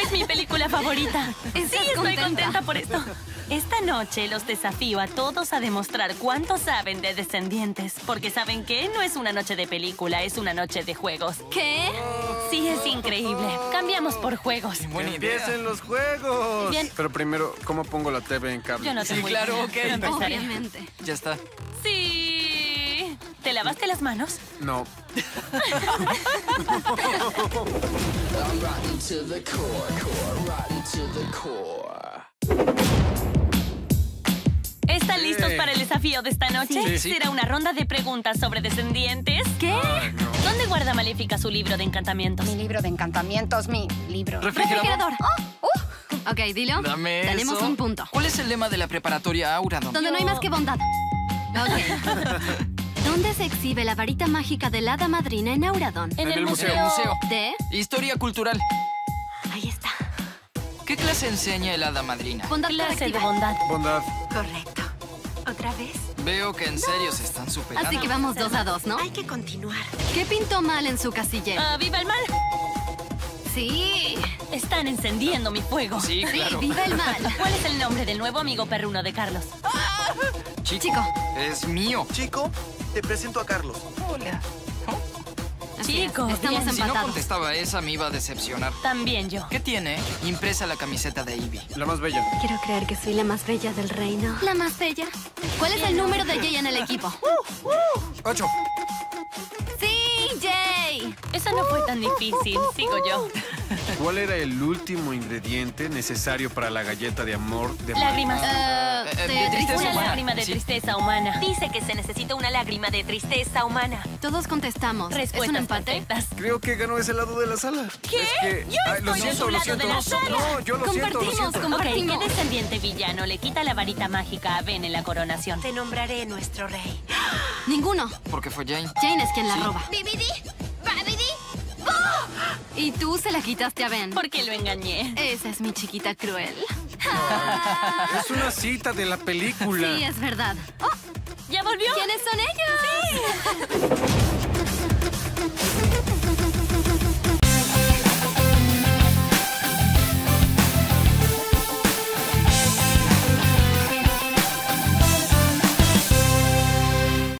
Es mi película favorita. Sí, estoy contenta. contenta por esto. Esta noche los desafío a todos a demostrar cuánto saben de Descendientes. Porque ¿saben qué? No es una noche de película, es una noche de juegos. ¿Qué? Sí, es increíble. Cambiamos por juegos. Buena idea. ¡Empiecen los juegos! Bien. Pero primero, ¿cómo pongo la TV en cable? Yo no Sí, tengo claro, idea. ok. Yo empezaré. Obviamente. Ya está. Sí. ¿Te lavaste las manos? No. ¿Están listos para el desafío de esta noche? Sí. Será una ronda de preguntas sobre Descendientes. ¿Qué? Ay, no. ¿Dónde guarda Maléfica su libro de encantamientos? Mi libro de encantamientos, mi libro. Refrigerador. Ok, dilo. Dame Tenemos eso. un punto. ¿Cuál es el lema de la preparatoria Auradon? Donde no hay más que bondad. Ok. ¿Dónde se exhibe la varita mágica de la hada madrina en Auradon? En el museo. museo. ¿De? Historia cultural. Ahí está. ¿Qué clase enseña el hada madrina? Bondad Clase de colectiva. bondad. Bondad. Correcto. ¿Otra vez? Veo que en serio se están superando. Así que vamos 2 a 2, ¿no? Hay que continuar. ¿Qué pintó mal en su casillero? ¡Viva el mal! Sí. Están encendiendo mi fuego. Sí, Sí, claro. viva el mal. ¿Cuál es el nombre del nuevo amigo perruno de Carlos? Chico. Es mío. Chico, te presento a Carlos. Hola. Así es, Chicos, estamos bien. Si no empatados. contestaba esa, me iba a decepcionar. También yo. ¿Qué tiene? Impresa la camiseta de Ivy. La más bella. Quiero creer que soy la más bella del reino. ¿La más bella? ¿Cuál es el número de Jay en el equipo? 8. ¡Sí, Jay! Eso no fue tan difícil. Sigo yo. ¿Cuál era el último ingrediente necesario para la galleta de amor de Lágrimas. de tristeza Una humana. lágrima de Sí. tristeza humana. Dice que se necesita una lágrima de tristeza humana. Todos contestamos. Respuestas ¿Es un empate? perfectas. Creo que ganó ese lado de la sala. ¿Qué? Es que... Yo Ay, lo estoy de siento, su lo lado siento. de la sala. No, yo lo siento, lo Compartimos, siento. compartimos. Ok, ¿qué descendiente villano le quita la varita mágica a Ben en la coronación? Te nombraré nuestro rey. Ninguno. Porque fue Jane. Jane es quien la roba. ¡Bibidi! ¡Babidi! Y tú se la quitaste a Ben. Porque lo engañé. Esa es mi chiquita cruel. Es una cita de la película. Sí, es verdad. Oh, ¿Ya volvió? ¿quiénes son ellos?